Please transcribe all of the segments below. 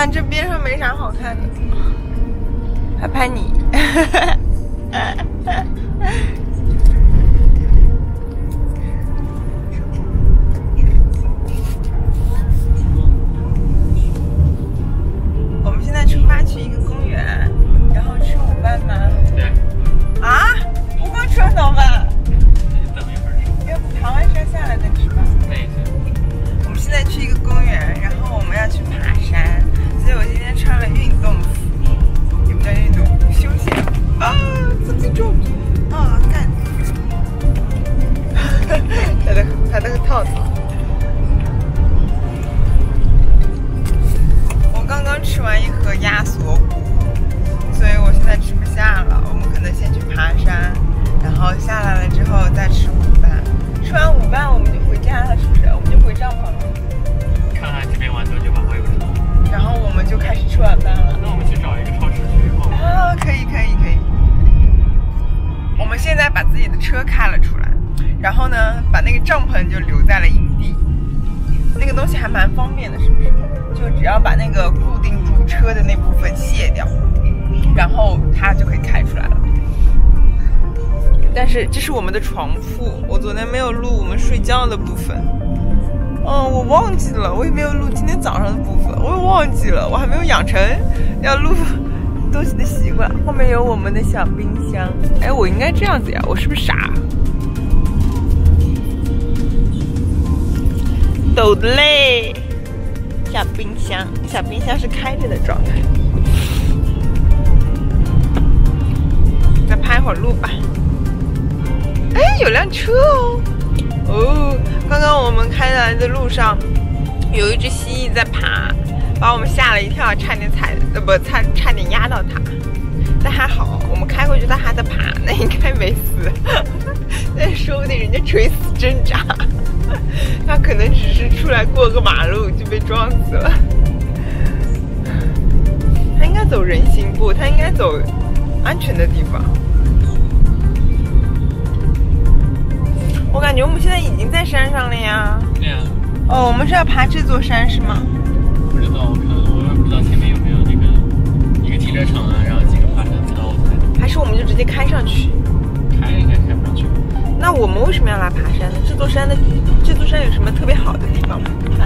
呀，这边上没啥好看的，拍拍你。我们现在出发去一个公园，然后吃午饭吗？ 对。 啊？不够吃完早饭？ 等一会儿吃。 要不爬完山下来再吃吧？ 那也行。 我们现在去一个公园，然后我们要去爬山，所以我今天穿了运动服，也不叫运动服，休闲服。啊，自己重。啊，干！他的套套。我刚刚吃完一盒鸭锁骨，所以我现在吃不下了。我们可能先去爬山，然后下来了之后再吃午饭。吃完午饭我们就回家了，是不是？我们就回帐篷了。 看看这边玩多久吧，还有什么？ 然后我们就开始吃晚饭了。 那我们去找一个超市去逛。 啊，可以。我们现在把自己的车开了出来，然后呢，把那个帐篷就留在了营地。那个东西还蛮方便的，是不是？就只要把那个固定住车的那部分卸掉，然后它就可以开出来了。但是这是我们的床铺，我昨天没有录我们睡觉的部分。我忘记了，我也没有录今天早上的部分，我也忘记了，我还没有养成要录东西的习惯。后面有我们的小冰箱，哎，我应该这样子呀，我是不是傻？抖的嘞，小冰箱是开着的状态。再拍会儿路吧。哎，有辆车哦！刚刚我们开来的路上，有一只蜥蜴在爬，把我们吓了一跳，差点压到它。但还好，我们开过去它还在爬，那应该没死。但说不定人家垂死挣扎，它可能只是出来过个马路就被撞死了。它应该走人行步，它应该走安全的地方。我感觉我们现在已经在山上了呀。 对呀。 哦，我们是要爬这座山是吗？ 不知道，我也不知道前面有没有那个一个停车场啊，然后几个爬山道在。 还是我们就直接开上去？ 开应该开不上去。 那我们为什么要来爬山呢？这座山有什么特别好的地方吗？来，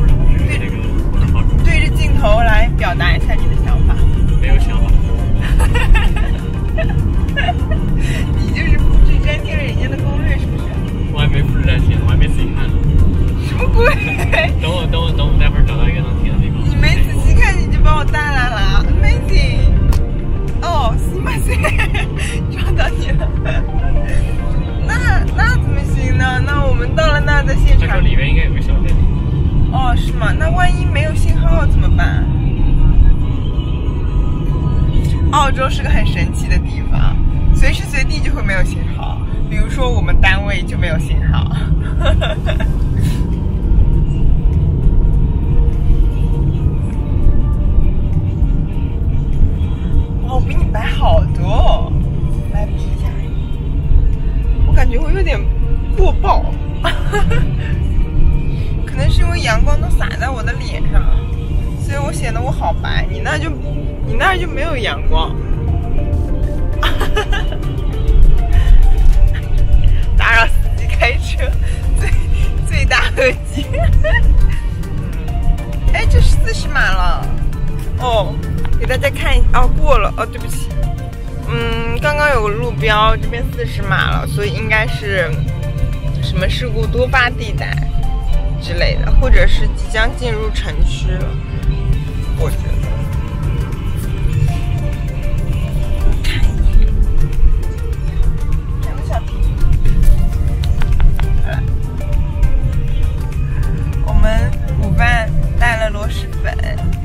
对着镜头来表达一下你的想法。 没有想法。 你就是复制粘贴了人家的攻略，是不是？ 我还没复制粘贴，我还没仔细看呢。 什么鬼？ 等我待会儿找到一个能停的地方。 你没仔细看你就把我带来了 ，amazing！ 哦，すいません，撞到你了。那怎么行呢？那我们到了那的现场。 他说里面应该有个小店。 哦，是吗？那万一没有信号怎么办？澳洲是个很神奇的地方，随时随地就会没有信号。比如说我们单位就没有信号。我比你白好多哦，来比一下。我感觉我有点过曝，可能是因为阳光都洒在我的脸上，所以我显得我好白。你那儿就没有阳光。打扰司机开车，最大恶极。哎，这40码了。哦，给大家看一下。哦，过了。哦，对不起。刚刚有个路标，这边40码了，所以应该是什么事故多发地带之类的，或者是即将进入城区了，我觉得。我们午饭带了螺蛳粉，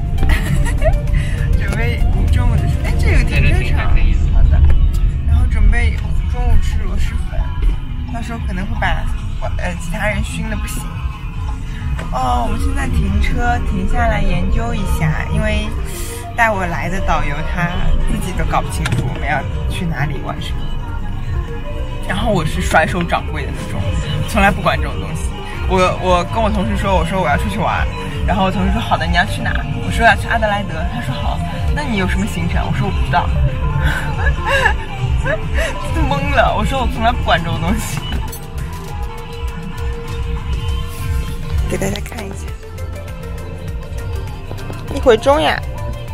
准备中午的时候，哎，这有停车场，好的。然后准备中午吃螺蛳粉，到时候可能会把其他人熏的不行。哦，我们现在停下来研究一下，因为带我来的导游他自己都搞不清楚我们要去哪里玩什么。然后我是甩手掌柜的那种，从来不管这种东西。我跟我同事说，我说我要出去玩， 然后我同事说好的，你要去哪？我说要去阿德莱德，他说好，那你有什么行程？我说我不知道，懵了。我说我从来不管这种东西。给大家看一下，一会中呀。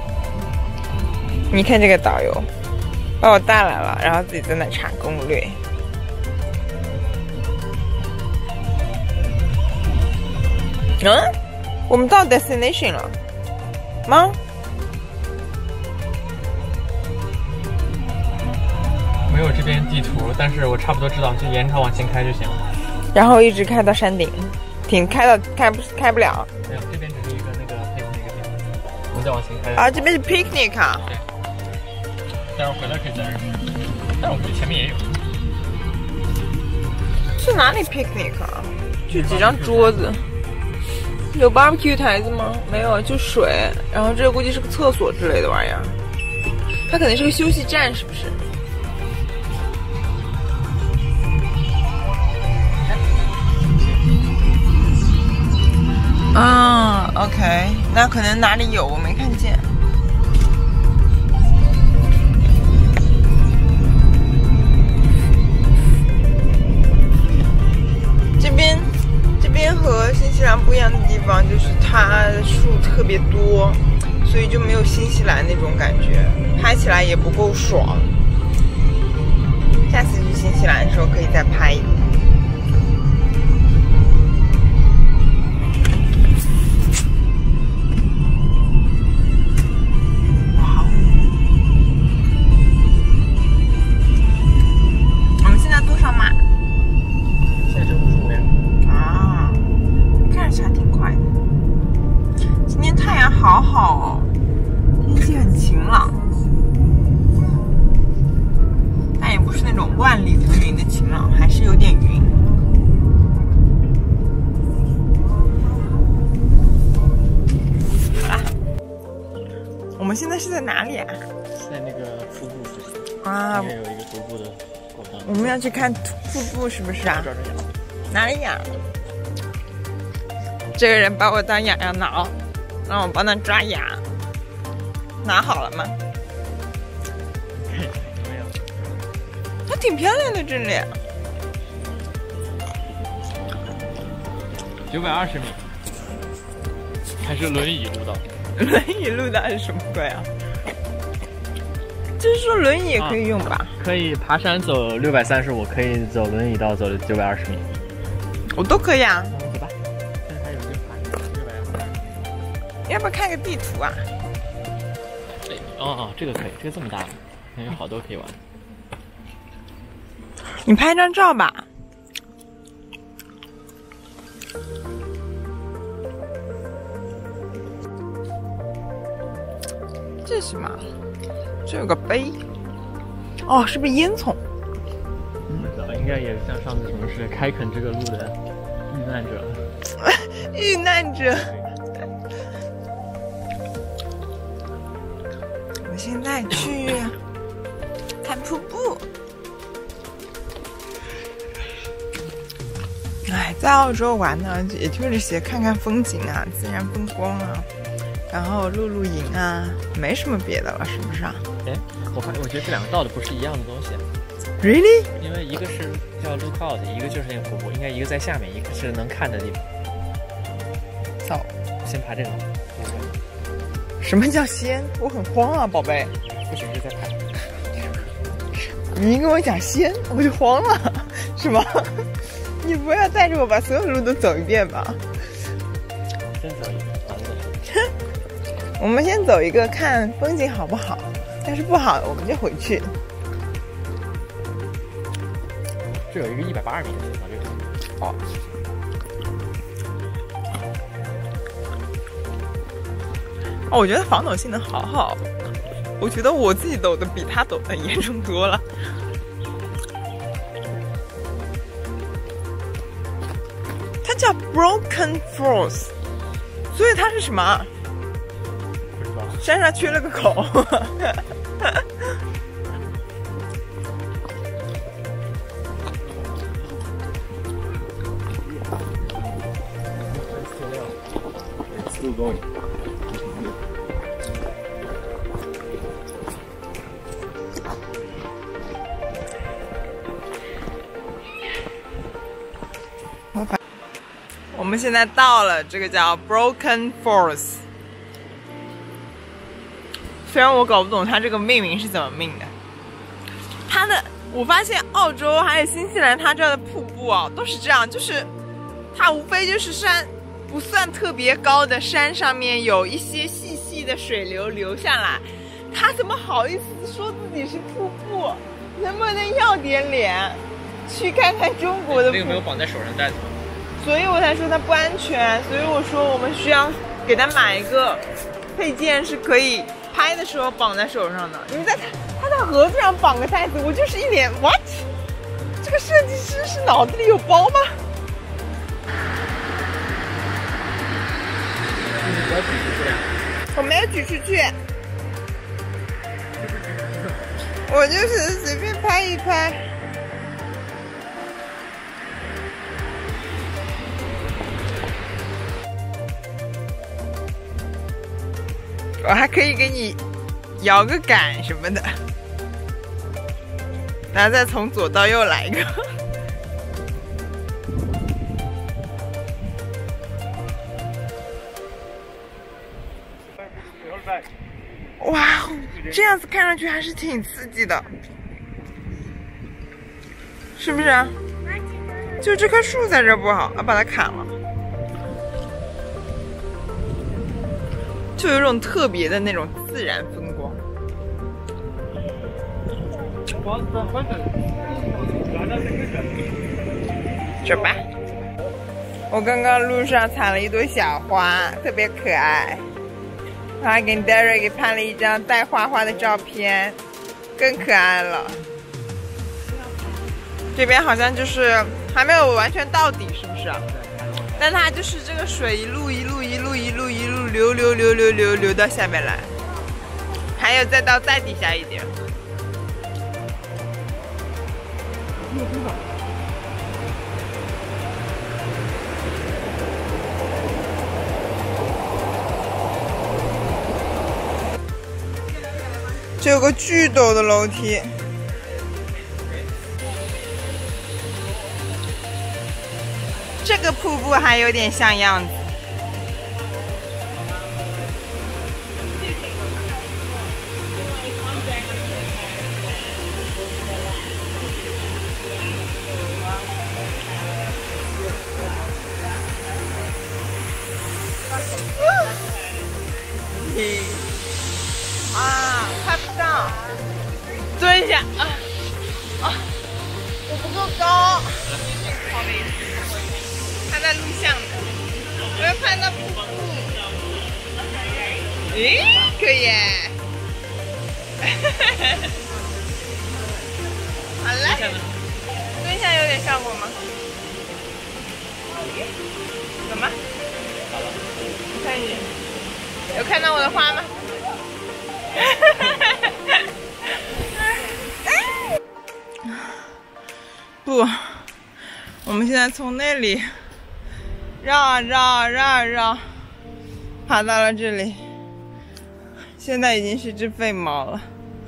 你看这个导游把我带来了，然后自己在那查攻略。我们到 destination 了吗？ 没有这边地图，但是我差不多知道，就沿着往前开就行了。 然后一直开到山顶，开不了。 没有，这边只是一个那个 picnic 的地方，我们再往前开。 啊，这边是 picnic 啊。 对。待会儿回来可以在这儿，但我估计前面也有。 是哪里 picnic 啊？就几张桌子。有 barbecue 台子吗？没有，就水。然后这估计是个厕所之类的玩意儿。它可能是个休息站，是不是？啊 ，OK， 那可能哪里有我没看见。这边和新西兰不一样的地方就是它树特别多，所以就没有新西兰那种感觉，拍起来也不够爽。下次去新西兰的时候可以再拍一个。哇哦！我们现在多少码？ 现在是55呀。 啊，看着还挺快的。今天太阳好好哦，天气很晴朗，但也不是那种万里无云的晴朗，还是有点云。好啦，我们现在是在哪里啊？ 在那个瀑布附近啊， 应该有一个徒步的过道。 我们要去看瀑布是不是啊？哪里呀？这个人把我当痒痒挠，让我帮他抓牙。拿好了吗？ 没有。 还挺漂亮的这里。 920米，还是轮椅路道？ 轮椅路道是什么鬼啊？就是说轮椅也可以用吧？ 可以爬山走635，可以走轮椅道走920米。 我都可以啊。 走吧。现在还有一个620。 要不要看个地图啊？ 哦，这个可以，这个这么大，还有好多可以玩。 你拍张照吧。这是什么？这有个碑。哦，是不是烟囱？ 不知道，应该也像上次什么是开垦这个路的遇难者。 遇难者。我们现在去看瀑布。哎，在澳洲玩呢，也就这些，看看风景啊，自然风光啊，然后露露营啊，没什么别的了，是不是啊？ 哎，我觉得这两个道的不是一样的东西。 Really？ 因为一个是叫 lookout， 一个就是那个瀑布，应该一个在下面，一个是能看的地方。 走， 先爬这个。 什么叫先？我很慌啊，宝贝。 不行，就再爬。 你一跟我讲先，我就慌了，是吗？你不要带着我把所有路都走一遍吧。 先走一个，完了。 我们先走一个，看风景好不好。要是不好，我们就回去。 这有一个180米的地方，这个。 哦。哦，我觉得防抖性能好好。我觉得我自己抖的比他抖的严重多了。它叫 Broken Falls， 所以它是什么？ 不知道。 山上缺了个口。 Still going. 我们现在到了这个叫 Broken Falls， 虽然我搞不懂它这个命名是怎么命的。我发现澳洲还有新西兰，它这儿的瀑布啊都是这样，就是它无非就是山不算特别高的山上面有一些细细的水流流下来，它怎么好意思说自己是瀑布？能不能要点脸，去看看中国的瀑布？ 那个没有绑在手上带子吗？ 所以我才说它不安全，所以我说我们需要给它买一个配件，是可以拍的时候绑在手上的。你在它的盒子上绑个带子，我就是一脸 what？ 这个设计师是脑子里有包吗？我没有举出去，我就是随便拍一拍。我还可以给你摇个杆什么的，然后再从左到右来一个。哇，这样子看上去还是挺刺激的，是不是？就这棵树在这不好，要把它砍了。就有一种特别的那种自然风光。走吧，我刚刚路上采了一朵小花，特别可爱。我还给 Derek 给拍了一张带花花的照片，更可爱了。这边好像就是还没有完全到底，是不是？但它就是这个水一路流到下面来，还有再到再底下一点。这有个巨陡的楼梯。这个瀑布还有点像样子。看不到，蹲一下我不够高。他在录像的，我要拍到瀑布。咦，可以耶！好嘞，蹲下有点效果吗？怎么？看一眼，有看到我的花吗？不，我们现在从那里绕啊绕，爬到了这里。现在已经是只废猫了。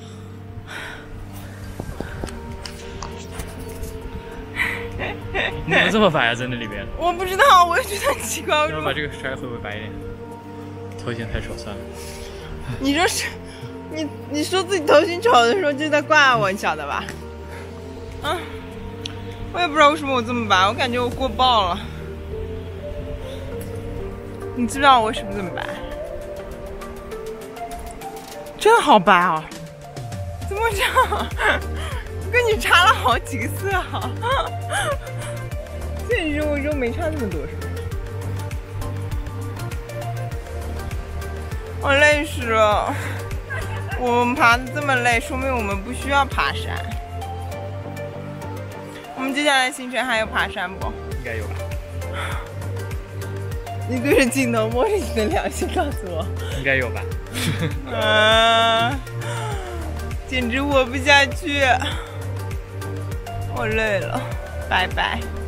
你怎么这么白啊，在那里边？ 我不知道，我也觉得很奇怪。 要把这个摔会不会白一点？头型太丑，算了。 你说是，你说自己头型丑的时候就在怪我，你晓得吧？我也不知道为什么我这么白，我感觉我过爆了。你知不知道我为什么这么白？真的好白啊！怎么这样？跟你差了好几个色啊！这肉没差那么多是吧？我累死了。我们爬的这么累，说明我们不需要爬山。我们接下来行程还有爬山不？ 应该有吧。 你对着镜头摸着你的良心告诉我。 应该有吧。 简直活不下去，我累了，拜拜。